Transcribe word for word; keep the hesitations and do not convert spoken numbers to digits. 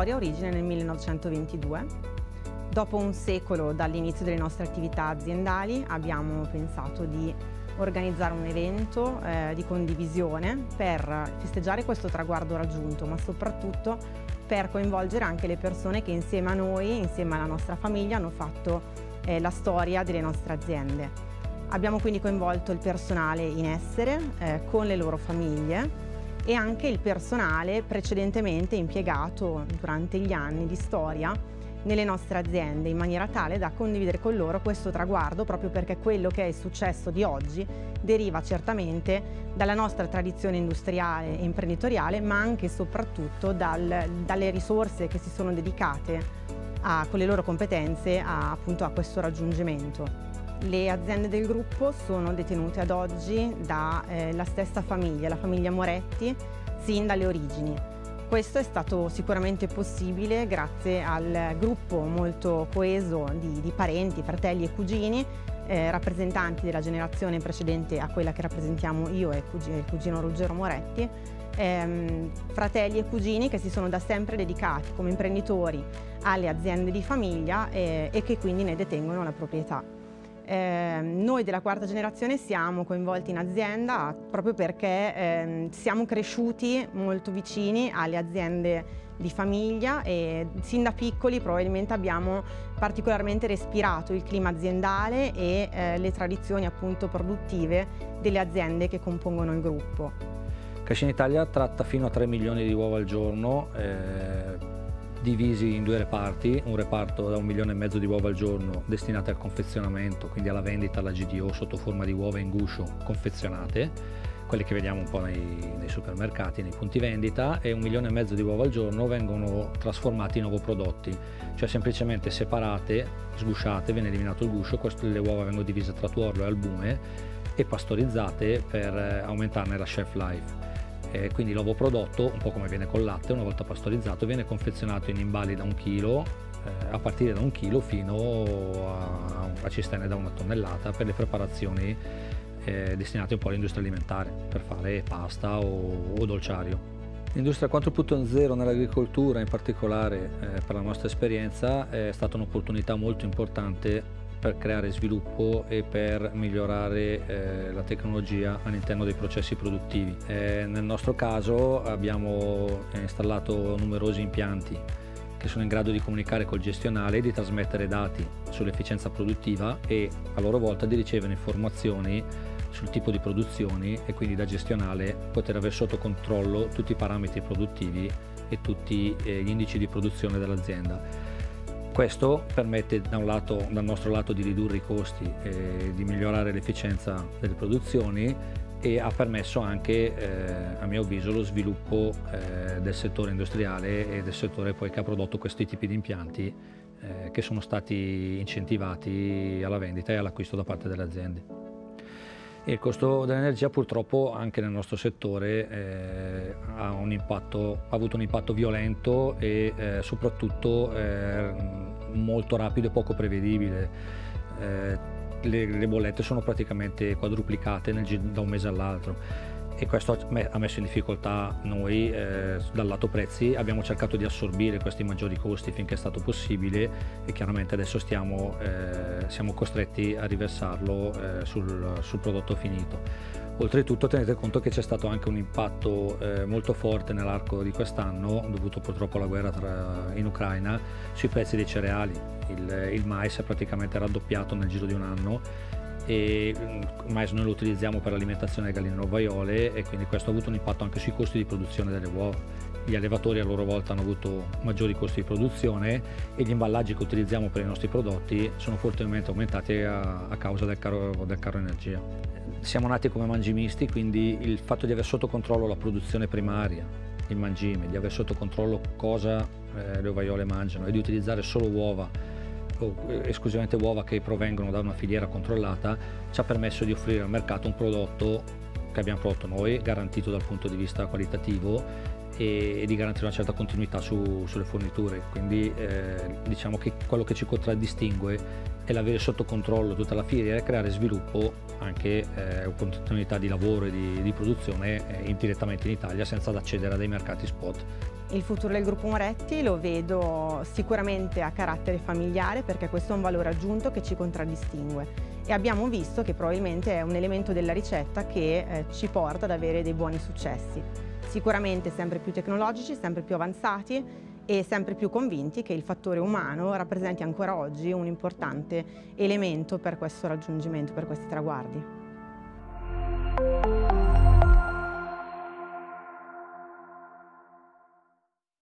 storia ha origine nel millenovecentoventidue. Dopo un secolo dall'inizio delle nostre attività aziendali abbiamo pensato di organizzare un evento eh, di condivisione per festeggiare questo traguardo raggiunto, ma soprattutto per coinvolgere anche le persone che insieme a noi, insieme alla nostra famiglia, hanno fatto eh, la storia delle nostre aziende. Abbiamo quindi coinvolto il personale in essere eh, con le loro famiglie e anche il personale precedentemente impiegato durante gli anni di storia nelle nostre aziende, in maniera tale da condividere con loro questo traguardo, proprio perché quello che è il successo di oggi deriva certamente dalla nostra tradizione industriale e imprenditoriale, ma anche e soprattutto dal, dalle risorse che si sono dedicate a, con le loro competenze a, appunto, a questo raggiungimento. Le aziende del gruppo sono detenute ad oggi dalla eh, stessa famiglia, la famiglia Moretti, sin dalle origini. Questo è stato sicuramente possibile grazie al gruppo molto coeso di, di parenti, fratelli e cugini, eh, rappresentanti della generazione precedente a quella che rappresentiamo io e il cugino Ruggero Moretti, ehm, fratelli e cugini che si sono da sempre dedicati come imprenditori alle aziende di famiglia eh, e che quindi ne detengono la proprietà. Eh, noi della quarta generazione siamo coinvolti in azienda proprio perché eh, siamo cresciuti molto vicini alle aziende di famiglia e sin da piccoli probabilmente abbiamo particolarmente respirato il clima aziendale e eh, le tradizioni appunto produttive delle aziende che compongono il gruppo. Cascina Italia tratta fino a tre milioni di uova al giorno, eh, divisi in due reparti, un reparto da un milione e mezzo di uova al giorno destinate al confezionamento, quindi alla vendita alla G D O sotto forma di uova in guscio confezionate, quelle che vediamo un po' nei, nei supermercati, nei punti vendita, e un milione e mezzo di uova al giorno vengono trasformati in ovoprodotti, cioè semplicemente separate, sgusciate, viene eliminato il guscio, queste, le uova vengono divise tra tuorlo e albume e pastorizzate per aumentarne la shelf life. Eh, quindi l'ovoprodotto, un po' come viene col latte, una volta pastorizzato, viene confezionato in imballi da un chilo, eh, a partire da un chilo fino a, a cisterne da una tonnellata per le preparazioni eh, destinate un po' all'industria alimentare, per fare pasta o, o dolciario. L'industria quattro punto zero nell'agricoltura, in particolare eh, per la nostra esperienza, è stata un'opportunità molto importante per creare sviluppo e per migliorare eh, la tecnologia all'interno dei processi produttivi. Eh, nel nostro caso abbiamo installato numerosi impianti che sono in grado di comunicare col gestionale e di trasmettere dati sull'efficienza produttiva e a loro volta di ricevere informazioni sul tipo di produzioni e quindi da gestionale poter avere sotto controllo tutti i parametri produttivi e tutti eh, gli indici di produzione dell'azienda. Questo permette da un lato, dal nostro lato di ridurre i costi e di migliorare l'efficienza delle produzioni e ha permesso anche, eh, a mio avviso, lo sviluppo eh, del settore industriale e del settore poi che ha prodotto questi tipi di impianti eh, che sono stati incentivati alla vendita e all'acquisto da parte delle aziende. E il costo dell'energia purtroppo anche nel nostro settore eh, ha, un impatto, ha avuto un impatto violento e eh, soprattutto eh, molto rapido e poco prevedibile. Eh, le, le bollette sono praticamente quadruplicate nel, da un mese all'altro e questo ha messo in difficoltà noi eh, dal lato prezzi. Abbiamo cercato di assorbire questi maggiori costi finché è stato possibile e chiaramente adesso stiamo, eh, siamo costretti a riversarlo eh, sul, sul prodotto finito. Oltretutto tenete conto che c'è stato anche un impatto eh, molto forte nell'arco di quest'anno, dovuto purtroppo alla guerra tra, in Ucraina, sui prezzi dei cereali. Il, il mais è praticamente raddoppiato nel giro di un anno e il mais noi lo utilizziamo per l'alimentazione delle galline ovaiole e quindi questo ha avuto un impatto anche sui costi di produzione delle uova. Gli allevatori a loro volta hanno avuto maggiori costi di produzione e gli imballaggi che utilizziamo per i nostri prodotti sono fortemente aumentati a, a causa del caro, del caro energia. Siamo nati come mangimisti, quindi il fatto di aver sotto controllo la produzione primaria, il mangime, di aver sotto controllo cosa eh, le ovaiole mangiano e di utilizzare solo uova o esclusivamente uova che provengono da una filiera controllata ci ha permesso di offrire al mercato un prodotto che abbiamo prodotto noi, garantito dal punto di vista qualitativo e, e di garantire una certa continuità su, sulle forniture. Quindi eh, diciamo che quello che ci contraddistingue è l'avere sotto controllo tutta la filiera e creare sviluppo anche eh, continuità di lavoro e di, di produzione eh, indirettamente in Italia senza accedere a dei mercati spot. Il futuro del gruppo Moretti lo vedo sicuramente a carattere familiare, perché questo è un valore aggiunto che ci contraddistingue e abbiamo visto che probabilmente è un elemento della ricetta che eh, ci porta ad avere dei buoni successi. Sicuramente sempre più tecnologici, sempre più avanzati e sempre più convinti che il fattore umano rappresenti ancora oggi un importante elemento per questo raggiungimento, per questi traguardi.